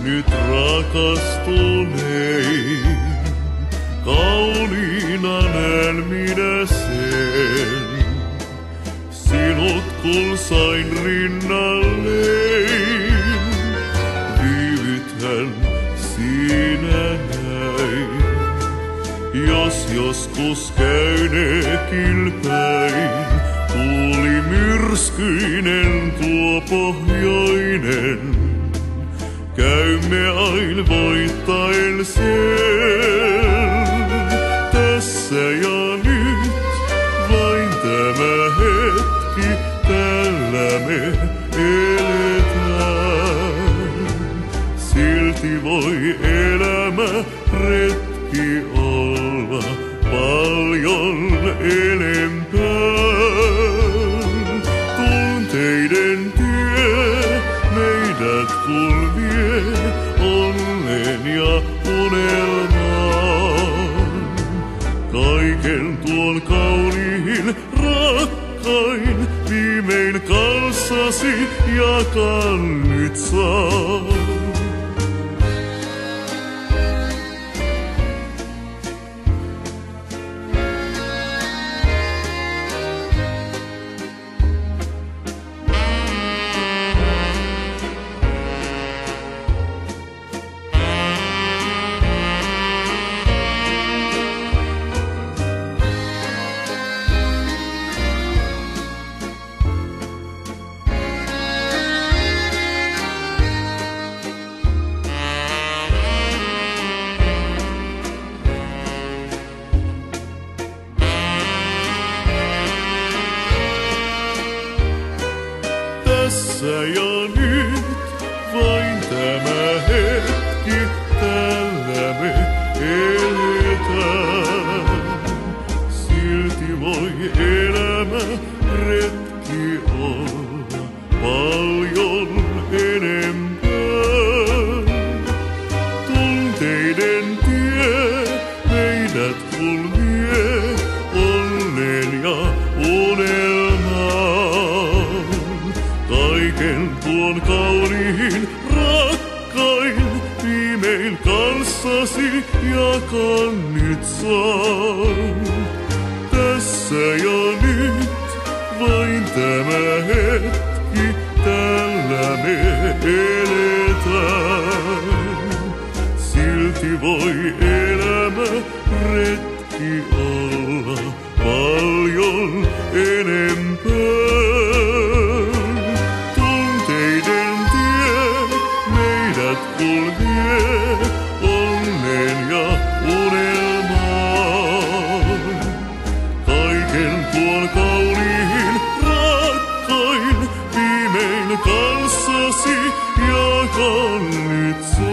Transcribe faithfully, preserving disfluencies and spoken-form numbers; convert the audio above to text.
nyt rakastunein. Kauniina näen minä sen, sinut kun sain rinnalleen. Viivythän siinä näin, jos joskus käynee kilpäin. Tuuli myrskyinen tuo pohjoinen, käymme aina voittaen sen. Tässä ja nyt vain tämä hetki, tällä me eletään. Silti voi elämä retki olla paljon enempää. Tunteiden tie meidät kun vie onnen ja unelmaan. Kaiken tuon kauniin rakkain viimein kanssasi jakan nyt saan. Tässä ja nyt vain tämä hetki, tällä me eletään. Silti voi elämä retki olla paljon enempää. Tunteiden tie meidät kun vie onnen ja unelmaan. Kaiken tuon kauniin rakkain viimein kanssasi jakan nyt saan. Tässä ja nyt vain tämä hetki, tällä me eletään. Silti voi elämä retki olla paljon enempää. Kun vie onnen ja unelmaan. Kaiken tuon kauniin rakkain viimein kanssasi jakan nyt.